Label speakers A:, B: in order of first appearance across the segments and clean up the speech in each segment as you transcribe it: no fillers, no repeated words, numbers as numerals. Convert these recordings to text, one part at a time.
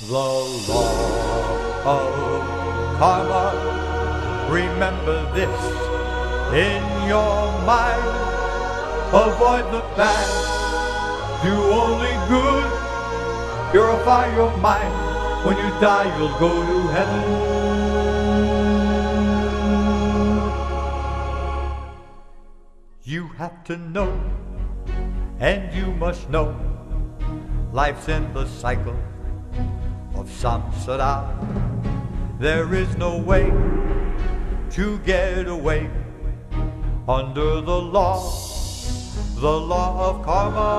A: The law of karma. Remember this in your mind. Avoid the bad, do only good. Purify your mind. When you die, you'll go to heaven. You have to know, and you must know, life's in the cycle of samsara. There is no way to get away under the law of karma.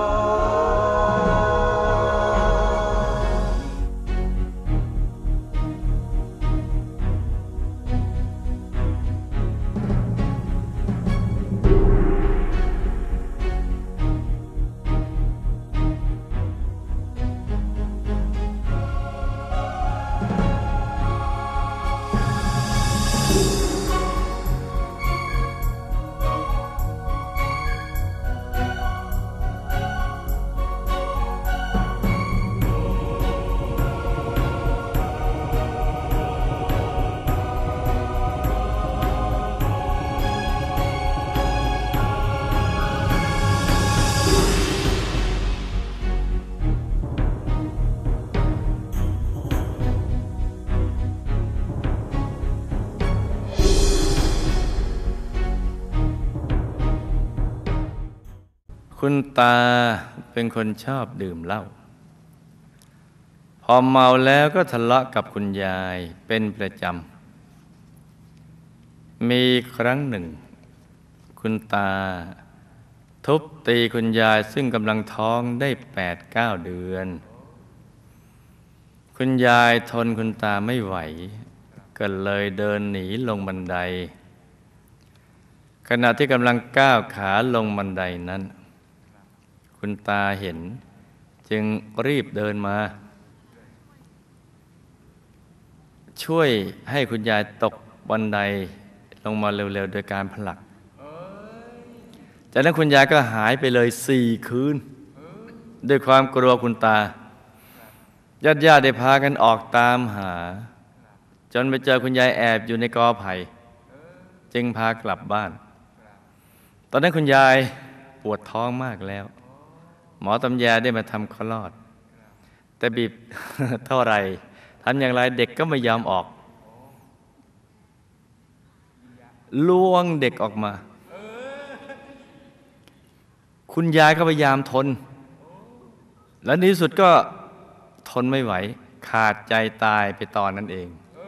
B: คุณตาเป็นคนชอบดื่มเหล้าพอเมาแล้วก็ทะเลาะกับคุณยายเป็นประจำมีครั้งหนึ่งคุณตาทุบตีคุณยายซึ่งกำลังท้องได้8-9 เดือนคุณยายทนคุณตาไม่ไหวก็เลยเดินหนีลงบันไดขณะที่กำลังก้าวขาลงบันไดนั้นคุณตาเห็นจึงรีบเดินมาช่วยให้คุณยายตกบันไดลงมาเร็วๆโดยการผลักจากนั้นคุณยายก็หายไปเลย4 คืนด้วยความกลัวคุณตาญาติได้พากันออกตามหาจนไปเจอคุณยายแอบอยู่ในกอไผ่จึงพากลับบ้านตอนนั้นคุณยายปวดท้องมากแล้วหมอตำยาได้มาทำคลอดแต่บีบ เท่าไรทำอย่างไรเด็กก็ไม่ยอมออกลวงเด็กออกมาคุณยายก็พยายามทนและในที่สุดก็ทนไม่ไหวขาดใจตายไปตอนนั้นเอง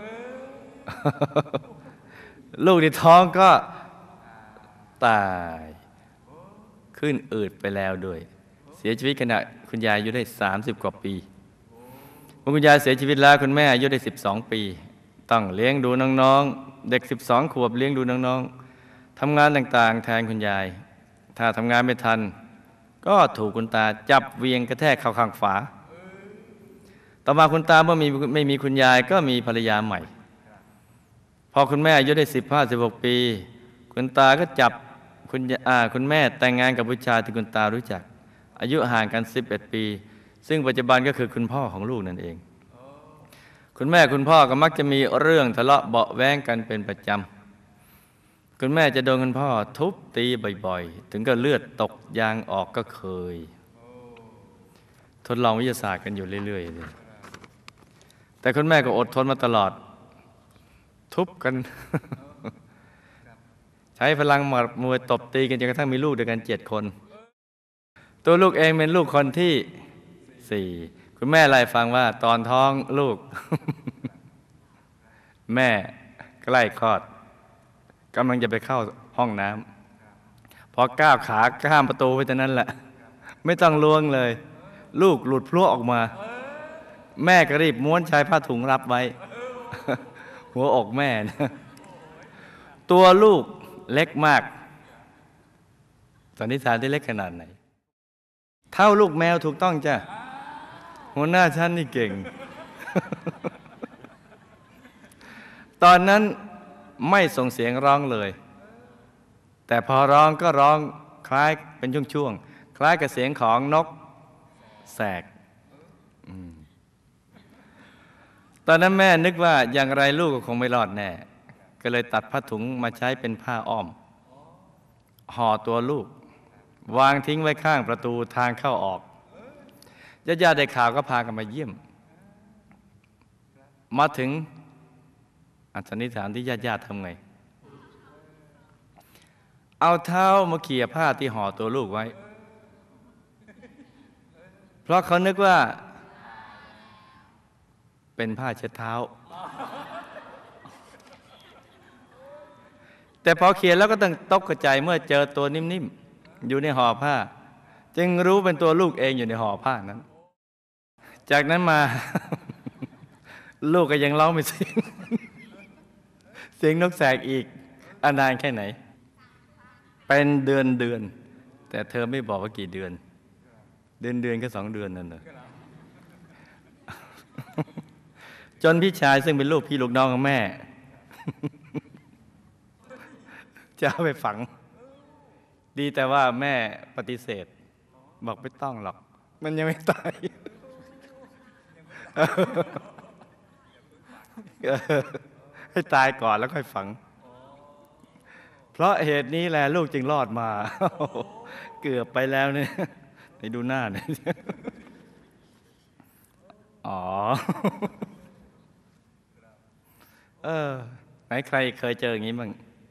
B: ลูกในท้องก็ตายขึ้นอืดไปแล้วด้วยเสียชีวิตขณะคุณยายอายุได้30 กว่าปีเมื่อคุณยายเสียชีวิตแล้วคุณแม่อายุได้12 ปีต้องเลี้ยงดูน้องๆเด็ก12 ขวบเลี้ยงดูน้องๆทำงานต่างๆแทนคุณยายถ้าทำงานไม่ทันก็ถูกคุณตาจับเวียงกระแทกเข้าข้างฝาต่อมาคุณตาเมื่อไม่มีคุณยายก็มีภรรยาใหม่พอคุณแม่อายุได้15-16 ปีคุณตาก็จับคุณแม่แต่งงานกับผู้ชายที่คุณตารู้จักอายุห่างกัน11 ปีซึ่งปัจจุบันก็คือคุณพ่อของลูกนั่นเองคุณแม่คุณพ่อก็มักจะมีเรื่องทะเลาะเบาะแว้งกันเป็นประจำคุณแม่จะโดนคุณพ่อทุบตีบ่อยๆถึงกับเลือดตกยางออกก็เคยทดลองวิทยาศาสตร์กันอยู่เรื่อยๆเลยแต่คุณแม่ก็อดทนมาตลอดทุบกัน ใช้พลังหมัดมวยตบตีกันจนกระทั่งมีลูกด้วยกัน7 คนตัวลูกเองเป็นลูกคนที่ 4คุณแม่เล่าให้ฟังว่าตอนท้องลูก แม่ใกล้คลอดกำลังจะไปเข้าห้องน้ำพอก้าวขาข้ามประตูไปเท่านั้นแหละไม่ต้องล้วงเลยลูกหลุดพลั่วออกมาแม่ก็รีบม้วนชายผ้าถุงรับไว้ หัวอกแม่นะตัวลูกเล็กมากสันนิษฐานที่เล็กขนาดไหนเท่าลูกแมวถูกต้องจ้ะหัวหน้าฉันนี่เก่ง ตอนนั้นไม่ส่งเสียงร้องเลยแต่พอร้องก็ร้องคล้ายเป็นช่วงๆคล้ายกับเสียงของนกแสกตอนนั้นแม่นึกว่าอย่างไรลูกก็คงไม่รอดแน่ก็เลยตัดผ้าถุงมาใช้เป็นผ้าอ้อมห่อตัวลูกวางทิ้งไว้ข้างประตูทางเข้าออกญาติๆได้ข่าวก็พากันมาเยี่ยมมาถึงสันนิษฐานที่ญาติๆทำไงเอาเท้ามาเขี่ยผ้าที่ห่อตัวลูกไว้เพราะเขานึกว่าเป็นผ้าเช็ดเท้าแต่พอเขียนแล้วก็ต้องตกใจเมื่อเจอตัวนิ่มๆอยู่ในห่อผ้าจึงรู้เป็นตัวลูกเองอยู่ในห่อผ้านั้นจากนั้นมา ลูกก็ยังร้องไม่เสียง เสียงนกแสกอีกนานแค่ไหนเป็นเดือนแต่เธอไม่บอกว่ากี่เดือนก็2 เดือนนั่นเหรอ จนพี่ชายซึ่งเป็นลูกพี่ลูกน้องของแม่ จะเอาไปฝังดีแต่ว่าแม่ปฏิเสธบอกไม่ต้องหรอกมันยังไม่ตาย ให้ตายก่อนแล้วค่อยฝังเพราะเหตุนี้แหละลูกจึงรอดมา เกือบไปแล้วเนี่ยไปดูหน้าหน่อย อ๋อ ไหนใครเคยเจออย่างนี้บ้าง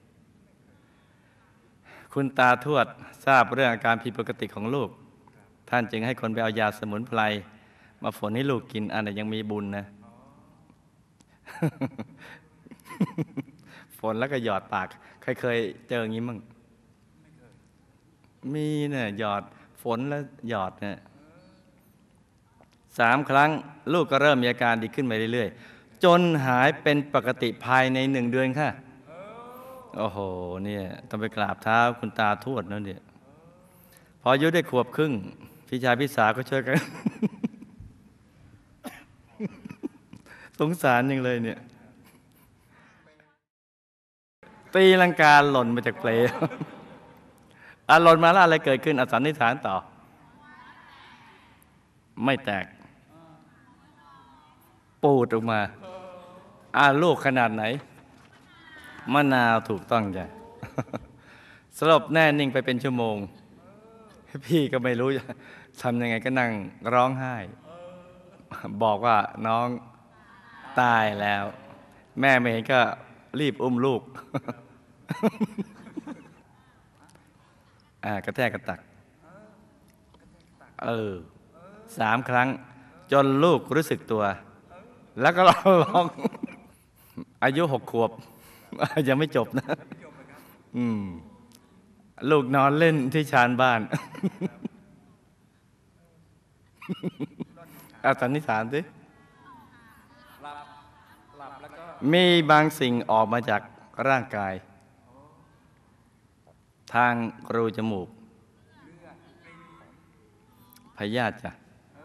B: คุณตาทวดทราบเรื่องอาการผิดปกติของลูกท่านจึงให้คนไปเอายาสมุนไพรมาฝนให้ลูกกินอันไหนยังมีบุญนะ ฝนแล้วก็หยอดปากใครเคยเจออย่างนี้บ้างมีเนี่ยหยอดฝนแล้วหยอดเนี่ย3 ครั้งลูกก็เริ่มมีอาการดีขึ้นไปเรื่อยๆจนหายเป็นปกติภายใน1 เดือนค่ะโอ้โหเนี่ยต้องไปกราบเท้าคุณตาทวดนั่นเนี่ยพออายุได้ขวบครึ่งพี่ชายพี่สาวก็ช่วยกัน สงสารยังเลยเนี่ยตีลังกาหล่นมาจากเปล หล่นมาแล้วอะไรเกิดขึ้นสันนิษฐานต่อไม่แตกปูดออกมาลูกขนาดไหนมะนาวถูกต้องจ้ะ สลบแน่นิ่งไปเป็นชั่วโมงพี่ก็ไม่รู้จะทำยังไงก็นั่งร้องไห้บอกว่าน้องตายแล้วแม่ไม่เห็นก็รีบอุ้มลูก กระแทกกระตัก3 ครั้งจนลูกรู้สึกตัวแล้วก็ร้อง อายุ6 ขวบ ยังไม่จบนะลูกนอนเล่นที่ชานบ้าน สันนิษฐานสิมีบางสิ่งออกมาจากร่างกายทางรูจมูกพยาธิจ้ะ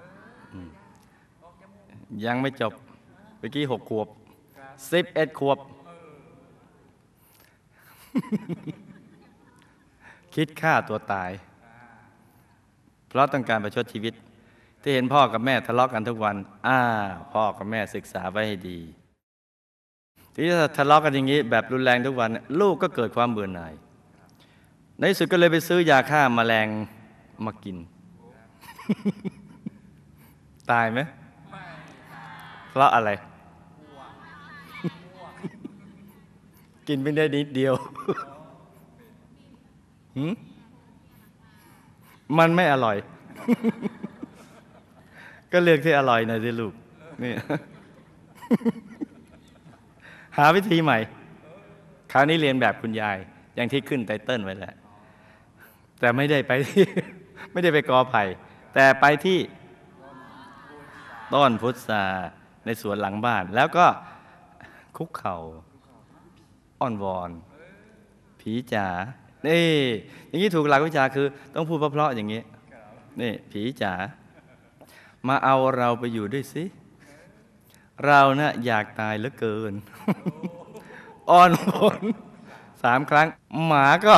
B: ยังไม่จบเมื่อกี้6 ขวบ11 ขวบ คิดฆ่าตัวตายเพราะต้องการประชดชีวิตที่เห็นพ่อกับแม่ทะเลาะกันทุกวันพ่อกับแม่ศึกษาไว้ให้ดีที่ทะเลาะกันอย่างนี้แบบรุนแรงทุกวันลูกก็เกิดความเบื่อหน่ายในที่สุดก็เลยไปซื้อยาฆ่าแมลงมากิน ตายไหมเพราะอะไร กินไม่ได้นิดเดียว มันไม่อร่อย ก็เลือกที่อร่อยหน่อยสิลูกนี่ หาวิธีใหม่คราวนี้เรียนแบบคุณยายอย่างที่ขึ้นไตเติ้ลไว้แล้วแต่ไม่ได้ไปที่ ไม่ได้ไปกอไผ่แต่ไปที่ต้นพุทราในสวนหลังบ้านแล้วก็คุกเข่าอ้อนวอนผีจ๋านี่อย่างนี้ถูกหลักวิชาคือต้องพูดเพราะๆอย่างนี้นี่ผีจ๋ามาเอาเราไปอยู่ด้วยสิเรานะอยากตายเหลือเกิน อ้อนวอน3 ครั้งหมาก็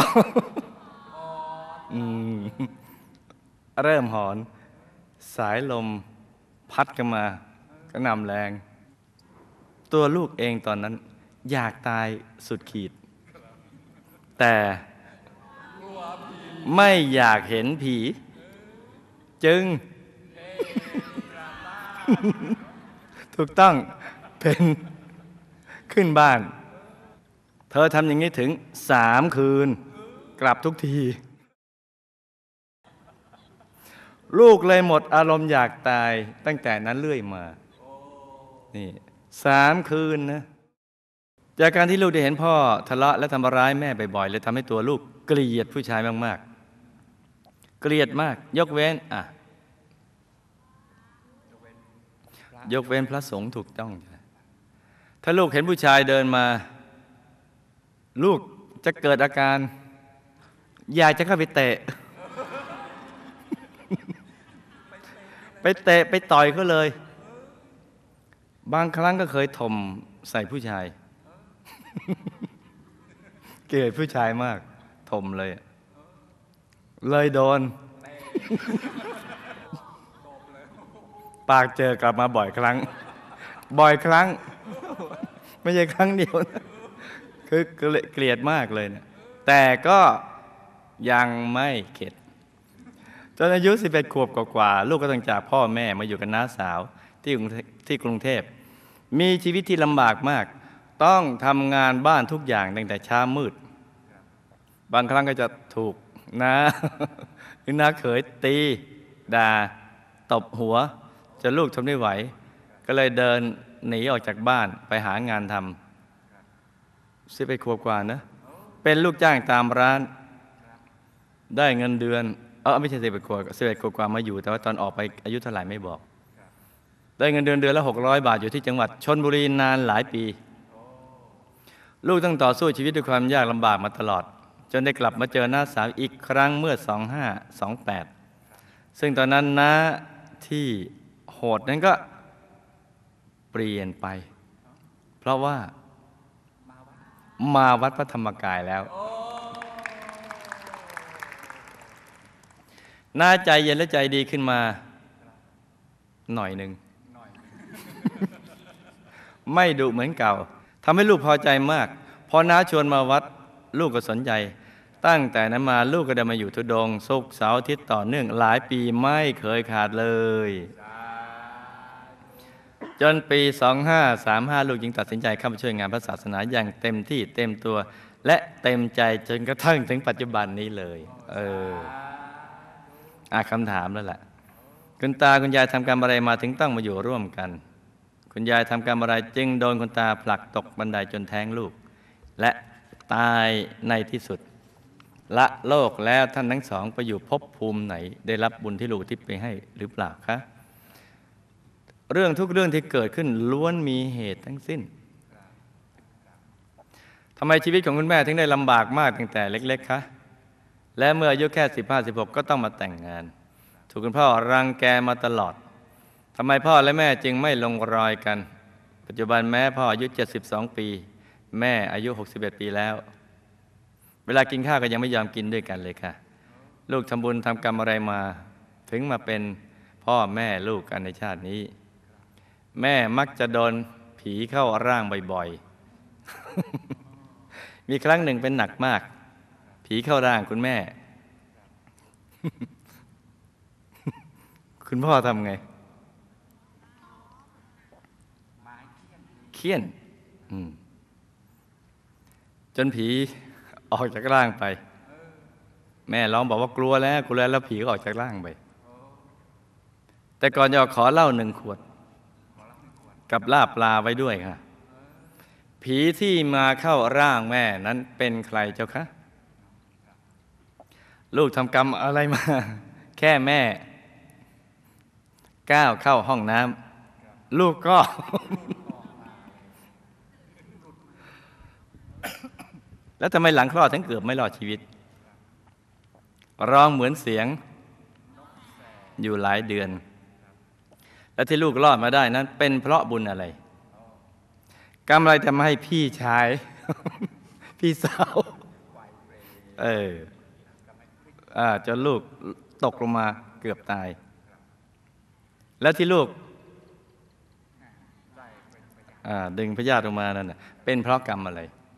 B: เริ่มหอนสายลมพัดกันมาก็นำแรงตัวลูกเองตอนนั้นอยากตายสุดขีดแต่ไม่อยากเห็นผีจึง ถูกต้องเป็นขึ้นบ้านเธอทำอย่างนี้ถึง3 คืนกลับทุกทีลูกเลยหมดอารมณ์อยากตายตั้งแต่นั้นเรื่อยมานี่3 คืนนะจากการที่ลูกได้เห็นพ่อทะเลาะและทำร้ายแม่บ่อยๆเลยทำให้ตัวลูกเกลียดผู้ชายมากๆเกลียดมากยกเว้นพระสงฆ์ถูกต้องถ้าลูกเห็นผู้ชายเดินมาลูกจะเกิดอาการอยากจะเข้าไปเตะ ไปเตะไปต่อยเขาเลยบางครั้งก็เคยถมใส่ผู้ชาย เกลียดผู้ชายมากถมเลยโดน ปากเจอกลับมาบ่อยครั้งไม่ใช่ครั้งเดียวนะคือเกลียดมากเลยเนี่ยแต่ก็ยังไม่เข็ดจนอายุ11 ขวบกว่าลูกก็ต้องจากพ่อแม่มาอยู่กับน้าสาวที่กรุงเทพมีชีวิตที่ลำบากมากต้องทำงานบ้านทุกอย่างตั้งแต่เช้ามืดบางครั้งก็จะถูกน้าหรือน้าเขยตีด่าตบหัวจนลูกทนไม่ไหวก็เลยเดินหนีออกจากบ้านไปหางานทำ11 ขวบกว่านะเป็นลูกจ้างตามร้านได้เงินเดือนไม่ใช่11 ขวบกว่ามาอยู่แต่ว่าตอนออกไปอายุเท่าไหร่ไม่บอกได้เงินเดือนละ600 บาทอยู่ที่จังหวัดชลบุรีนานหลายปีลูกต้องต่อสู้ชีวิตด้วยความยากลำบากมาตลอดจนได้กลับมาเจอน้าสาวอีกครั้งเมื่อ2528ซึ่งตอนนั้นน้าที่โหดนั้นก็เปลี่ยนไปเพราะว่ามาวัดพระธรรมกายแล้วน้าใจเย็นและใจดีขึ้นมาหน่อยหนึ่ง ไม่ดุเหมือนเก่าทำให้ลูกพอใจมากพอน้าชวนมาวัดลูกก็สนใจตั้งแต่นั้นมาลูกก็ได้มาอยู่ธุดงค์ศุกร์เสาร์อาทิตย์ต่อเนื่องหลายปีไม่เคยขาดเลยจนปี2535ลูกจึงตัดสินใจเข้ามาช่วยงานพระศาสนาอย่างเต็มที่เต็มตัวและเต็มใจจนกระทั่งถึงปัจจุบันนี้เลยคำถามแล้วแหละคุณตาคุณยายทำกรรมอะไรมาถึงต้องมาอยู่ร่วมกันคุณยายทำกรรมอะไรจึงโดนคุณตาผลักตกบันไดจนแท้งลูกและตายในที่สุดละโลกแล้วท่านทั้งสองไปอยู่ภพภูมิไหนได้รับบุญที่ลูกทิพย์ไปให้หรือเปล่าคะเรื่องทุกเรื่องที่เกิดขึ้นล้วนมีเหตุทั้งสิ้นทำไมชีวิตของคุณแม่ถึงได้ลำบากมากตั้งแต่เล็กๆคะและเมื่ออายุแค่15-16ก็ต้องมาแต่งงานถูกคุณพ่อรังแกมาตลอดทำไมพ่อและแม่จึงไม่ลงรอยกันปัจจุบันแม้พ่ออายุ72 ปีแม่อายุ61 ปีแล้วเวลากินข้าวก็ยังไม่ยอมกินด้วยกันเลยค่ะลูกทำบุญทำกรรมอะไรมาถึงมาเป็นพ่อแม่ลูกกันในชาตินี้แม่มักจะโดนผีเข้าร่างบ่อยๆ มีครั้งหนึ่งเป็นหนักมากผีเข้าร่างคุณแม่ คุณพ่อทำไงเคี่ยนจนผีออกจากร่างไปแม่ร้องบอกว่ากลัวแล้วผีก็ออกจากร่างไปแต่ก่อนจะขอเหล้า1 ขวดกับลาบปลาไว้ด้วยค่ะผีที่มาเข้าร่างแม่นั้นเป็นใครเจ้าคะลูกทำกรรมอะไรมาแค่แม่ก้าวเข้าห้องน้ำลูกก็ แล้วทำไมหลังคลอดถึงเกือบไม่รอดชีวิตร้องเหมือนเสียงอยู่หลายเดือนและที่ลูกรอดมาได้นั้นเป็นเพราะบุญอะไรกรรมอะไรทำให้พี่ชาย พี่สาวจนลูกตกลงมาเกือบตายแล้วที่ลูกดึงพยาธิออกมานั่นน่ะเป็นเพราะกรรมอะไร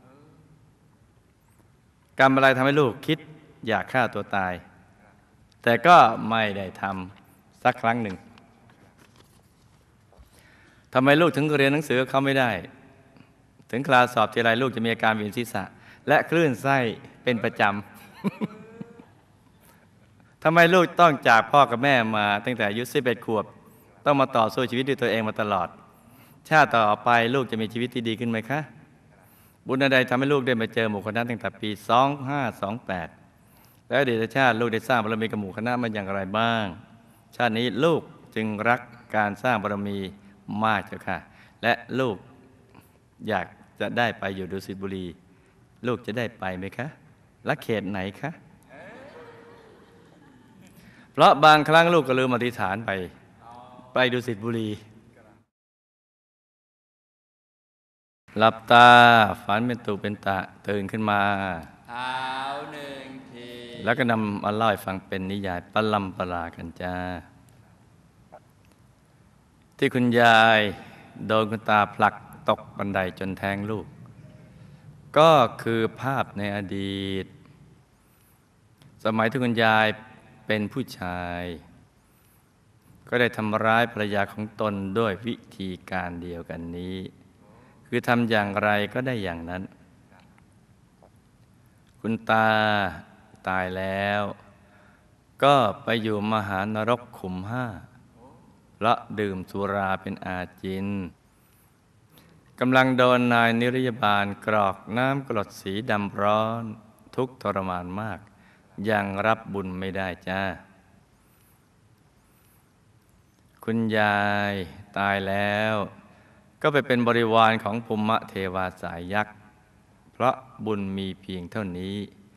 B: กรรมอะไรทำให้ลูกคิดอยากฆ่าตัวตาย แต่ก็ไม่ได้ทำสักครั้งหนึ่งทำไมลูกถึงเรียนหนังสือเขาไม่ได้ ถึงคลาสสอบทีไรลูกจะมีอาการเวียนศีรษะและคลื่นไส้เป็นประจำ ทำไมลูกต้องจากพ่อกับแม่มาตั้งแต่อายุ11 ขวบต้องมาต่อสู้ชีวิตด้วยตัวเองมาตลอดชาติต่อไปลูกจะมีชีวิตที่ดีขึ้นไหมคะบุญใดทำให้ลูกได้มาเจอหมู่คณะตั้งแต่ปี 2528 แล้วอดีตชาติลูกได้สร้างบารมีกับหมู่คณะมาอย่างไรบ้างชาตินี้ลูกจึงรักการสร้างบารมีมากเจ้าค่ะและลูกอยากจะได้ไปอยู่ดุสิตบุรีลูกจะได้ไปไหมคะและเขตไหนคะเพราะบางครั้งลูกก็ลืมอธิษฐานไปดุสิตบุรีหลับตาฝันเป็นตุเป็นตะตื่นขึ้นมา
C: เท้าหนึ่งที
B: แล้วก็นำมาเล่าให้ฟังเป็นนิยายปลัมปรากันจ้าที่คุณยายโดนคุณตาผลักตกบันไดจนแทงลูกก็คือภาพในอดีตสมัยที่คุณยายเป็นผู้ชายก็ได้ทำร้ายภรรยาของตนด้วยวิธีการเดียวกันนี้คือทำอย่างไรก็ได้อย่างนั้นคุณตาตายแล้วก็ไปอยู่มหานรกขุม 5เพราะดื่มสุราเป็นอาจินกำลังโดนนายนิรยาบาลกรอกน้ำกรดสีดำร้อนทุกข์ทรมานมากยังรับบุญไม่ได้จ้าคุณยายตายแล้วก็ไปเป็นบริวารของภูมิเทวาสายยักษ์เพราะบุญมีเพียงเท่านี้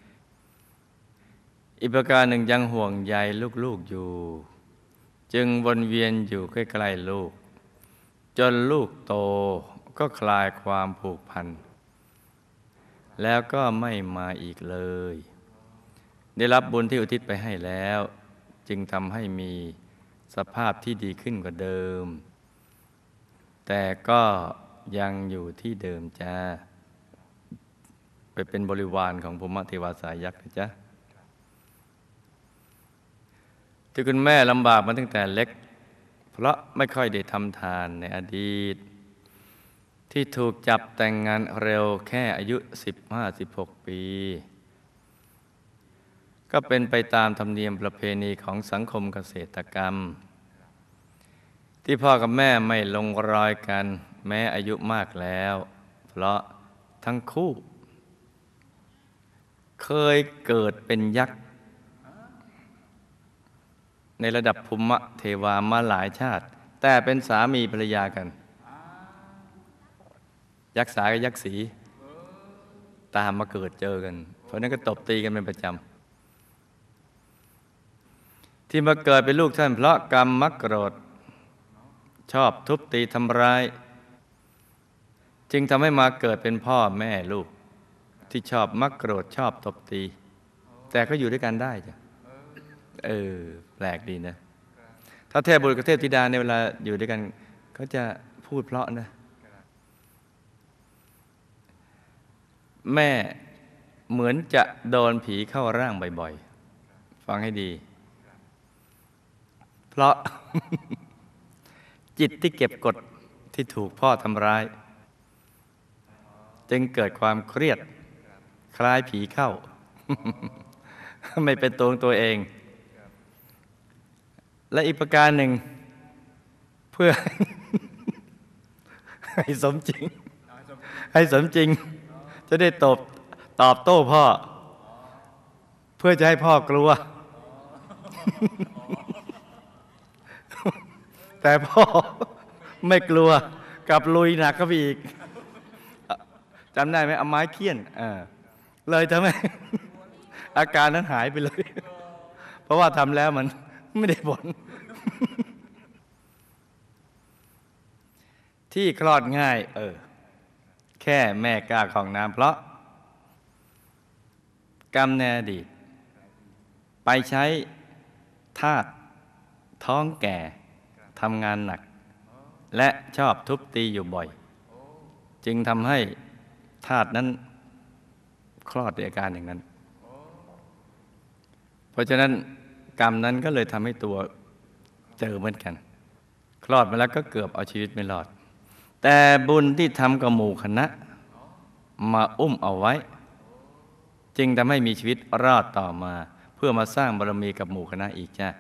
B: อีกประการหนึ่งยังห่วงใยลูกๆอยู่จึงวนเวียนอยู่ใกล้ๆลูกจนลูกโตก็คลายความผูกพันแล้วก็ไม่มาอีกเลยได้รับบุญที่อุทิศไปให้แล้วจึงทำให้มีสภาพที่ดีขึ้นกว่าเดิมแต่ก็ยังอยู่ที่เดิมจ้าไปเป็นบริวารของภูมิเทวาสายยักษ์นะจ๊ะที่คุณแม่ลำบากมาตั้งแต่เล็กเพราะไม่ค่อยได้ทำทานในอดีตที่ถูกจับแต่งงานเร็วแค่อายุ 15-16 ปีก็เป็นไปตามธรรมเนียมประเพณีของสังคมเกษตรกรรมที่พ่อกับแม่ไม่ลงรอยกันแม้อายุมากแล้วเพราะทั้งคู่เคยเกิดเป็นยักษ์ในระดับภูมิเทวามาหลายชาติแต่เป็นสามีภรรยากันยักษ์สากับยักษ์สีตามมาเกิดเจอกันเพราะนั้นก็ตบตีกันเป็นประจำที่มาเกิดเป็นลูกท่านเพราะกรรมมักโกรธชอบทุบตีทำร้ายจึงทำให้มาเกิดเป็นพ่อแม่ลูกที่ชอบมักโกรธชอบตบตีแต่ก็อยู่ด้วยกันได้จ้ะแปลกดีนะถ้าเทพบุตรกับเทพธิดาในเวลาอยู่ด้วยกันเขาจะพูดเพราะนะแม่เหมือนจะโดนผีเข้าร่างบ่อยๆฟังให้ดีเพราะ จิตที่เก็บกดที่ถูกพ่อทำร้ายจึงเกิดความเครียดคล้ายผีเข้า ไม่เป็นตัวเองและอีกประการหนึ่งเพื่อ ให้สมจริงจะได้ตอบโต้พ่อเพื่อจะให้พ่อกลัว แต่พ่อไม่กลัวกลับลุยหนักเข้าไปอีกจำได้ไหมเอาไม้เคี่ยนเลยทำให้ อาการนั้นหายไปเลย เพราะว่าทำแล้วมันไม่ได้ผล ที่คลอดง่ายแค่แม่กล้าของน้ำเพราะกรรมในอดีตไปใช้ธาตุท้องแก่ทำงานหนักและชอบทุบตีอยู่บ่อยจึงทำให้ธาตุนั้นคลอดด้วยอาการอย่างนั้นเพราะฉะนั้นกรรมนั้นก็เลยทำให้ตัวเจอเหมือนกันคลอดมาแล้วก็เกือบเอาชีวิตไม่รอดแต่บุญที่ทำกับหมู่คณะมาอุ้มเอาไว้จึงทำให้มีชีวิตรอดต่อมาเพื่อมาสร้างบารมีกับหมู่คณะอีกจ้ะ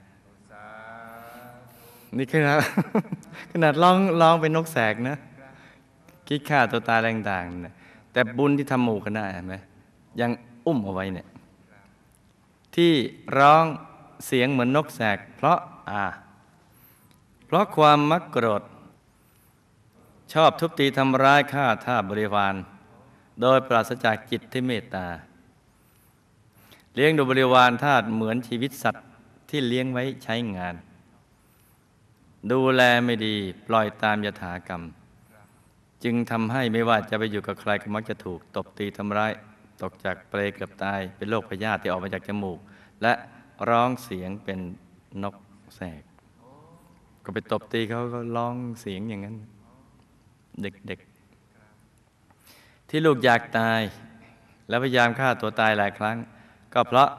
B: นี่ขนาดร้องเป็นนกแสกนะคิดฆ่าตัวตายอะไรต่างๆนะแต่บุญที่ทำหมู่คณะเห็นไหมยังอุ้มเอาไว้เนี่ยที่ร้องเสียงเหมือนนกแสกเพราะความมักโกรธชอบทุบตีทำร้ายฆ่าทาสบริวารโดยปราศจากจิตที่เมตตาเลี้ยงดูบริวารทาสเหมือนชีวิตสัตว์ที่เลี้ยงไว้ใช้งานดูแลไม่ดีปล่อยตามยถากรรมจึงทำให้ไม่ว่าจะไปอยู่กับใครก็มักจะถูกตบตีทำร้ายตกจากเปลเกือบตายเป็นโรคพยาธิที่ออกมาจากจมูกและร้องเสียงเป็นนกแสกก็ไปตบตีเขาก็ร้องเสียงอย่างนั้นเด็กๆที่ลูกอยากตายแล้วพยายามฆ่าตัวตายหลายครั้งก็เพราะ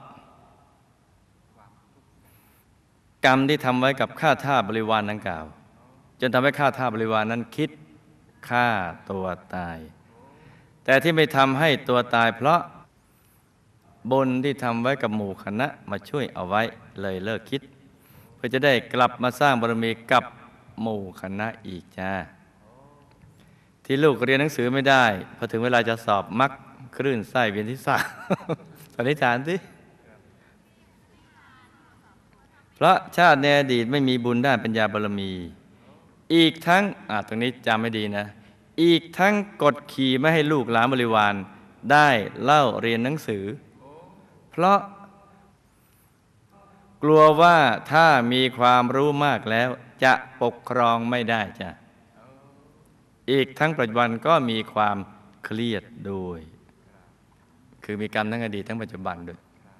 B: กรรมที่ทำไว้กับข้าทาสบริวารดังกล่าวจนทำให้ข้าทาสบริวารนั้นคิดฆ่าตัวตายแต่ที่ไม่ทำให้ตัวตายเพราะบุญที่ทำไว้กับหมู่คณะมาช่วยเอาไว้เลยเลิกคิดเพื่อจะได้กลับมาสร้างบารมีกับหมู่คณะอีกจ้าที่ลูกเรียนหนังสือไม่ได้พอถึงเวลาจะสอบมักคลื่นไส้เวียนศีรษะสันนิษฐานสิเพราะชาติในอดีตไม่มีบุญด้านปัญญาบารมีอีกทั้งตรงนี้จำไม่ดีนะอีกทั้งกดขี่ไม่ให้ลูกหลานบริวารได้เล่าเรียนหนังสือเพราะกลัวว่าถ้ามีความรู้มากแล้วจะปกครองไม่ได้จ้ะอีกทั้งปัจจุบันก็มีความเครียดด้วยคือมีกรรมทั้งอดีตทั้งปัจจุบันด้วย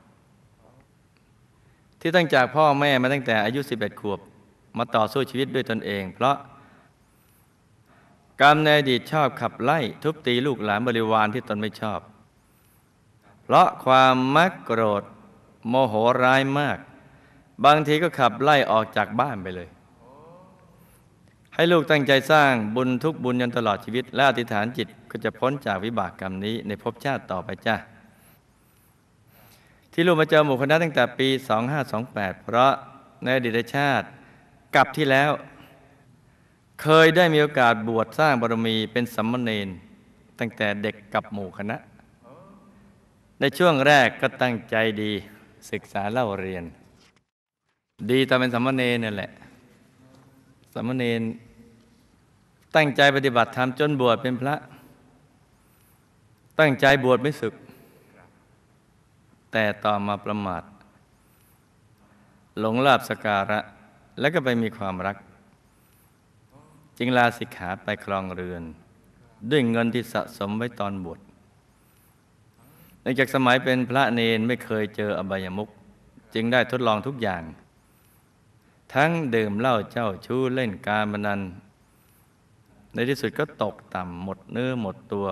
B: ที่ตั้งจากพ่อแม่มาตั้งแต่อายุ11 ขวบมาต่อสู้ชีวิตด้วยตนเองเพราะกรรมในอดีตชอบขับไล่ทุบตีลูกหลานบริวารที่ตนไม่ชอบเพราะความมักโกรธโมโหร้ายมากบางทีก็ขับไล่ออกจากบ้านไปเลยให้ลูกตั้งใจสร้างบุญทุกบุญจนตลอดชีวิตและอธิษฐานจิตก็จะพ้นจากวิบากกรรมนี้ในภพชาติต่อไปจ้ะที่ลูกมาเจอหมู่คณะตั้งแต่ปี 2528 เพราะในอดีตชาติกับที่แล้วเคยได้มีโอกาสบวชสร้างบารมีเป็นสามเณรตั้งแต่เด็กกับหมู่คณะในช่วงแรกก็ตั้งใจดีศึกษาเล่าเรียนดีตอนเป็นสามเณรนั่นแหละสามเณรตั้งใจปฏิบัติธรรมจนบวชเป็นพระตั้งใจบวชไม่สึกแต่ต่อมาประมาทหลงลาภสักการะแล้วก็ไปมีความรักจึงลาสิกขาไปครองเรือนด้วยเงินที่สะสมไว้ตอนบวชเนื่องจากสมัยเป็นพระเณรไม่เคยเจออบายมุขจึงได้ทดลองทุกอย่างทั้งดื่มเหล้าเจ้าชู้เล่นการพนันในที่สุดก็ตกต่ำหมดเนื้อหมดตัว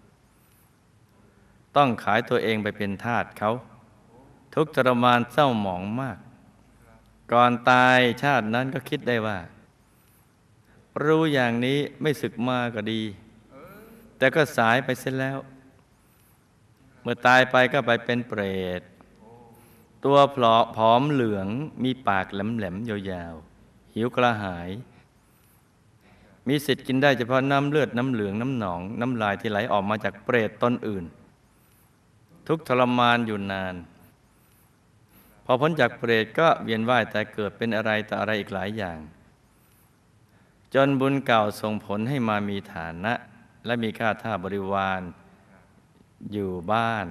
B: ต้องขายตัวเองไปเป็นทาสเขาทุกข์ทรมานเศร้าหมองมากก่อนตายชาตินั้นก็คิดได้ว่ารู้อย่างนี้ไม่สึกมาก็ดีแต่ก็สายไปเสียแล้วเมื่อตายไปก็ไปเป็นเปรตตัวผอมเหลืองมีปากแหลมๆยาวๆหิวกระหายมีสิทธิ์กินได้เฉพาะน้ำเลือดน้ำเหลืองน้ำหนองน้ำลายที่ไหลออกมาจากเปรตตนอื่นทุกทรมานอยู่นานพอพ้นจากเปรตก็เวียนว่ายแต่เกิดเป็นอะไรต่ออะไรอีกหลายอย่างจนบุญเก่าส่งผลให้มามีฐานะและมีข้าทาสบริวารอยู่บ้าง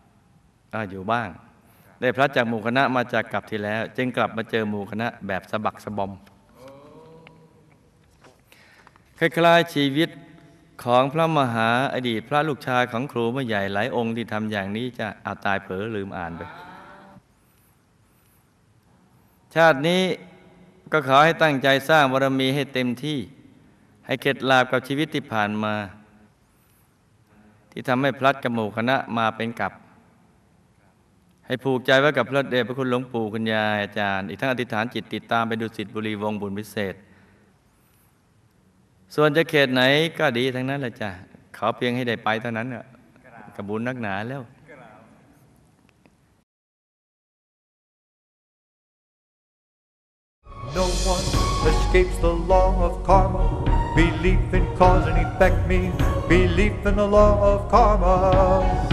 B: ได้พลัดจากหมู่คณะมาจากกลับที่แล้วจึงกลับมาเจอหมู่คณะแบบสะบักสะบอมคล้ายๆชีวิตของพระมหาอดีตพระลูกชายของครูผู้ใหญ่หลายองค์ที่ทำอย่างนี้จะตายเผลอลืมอ่านไปชาตินี้ก็ขอให้ตั้งใจสร้างบารมีให้เต็มที่ให้เข็ดหลาบกับชีวิตที่ผ่านมาที่ทำให้พลัดกับหมู่คณะมาเป็นกลับให้ผูกใจไว้กับพระเดชพระคุณหลวงปู่คุณยายอาจารย์อีกทั้งอธิษฐานจิตติดตามไปดุสิตบุรีวงบุญพิเศษส่วนจะเขตไหนก็ดีทั้งนั้นแหละจ้ะขอเพียงให้ได้ไปเท่านั้นเนี่ยกับบุญนักหนาแล้ว
A: No one escapes the law of karma. Belief in cause and effect means belief in the law of karma.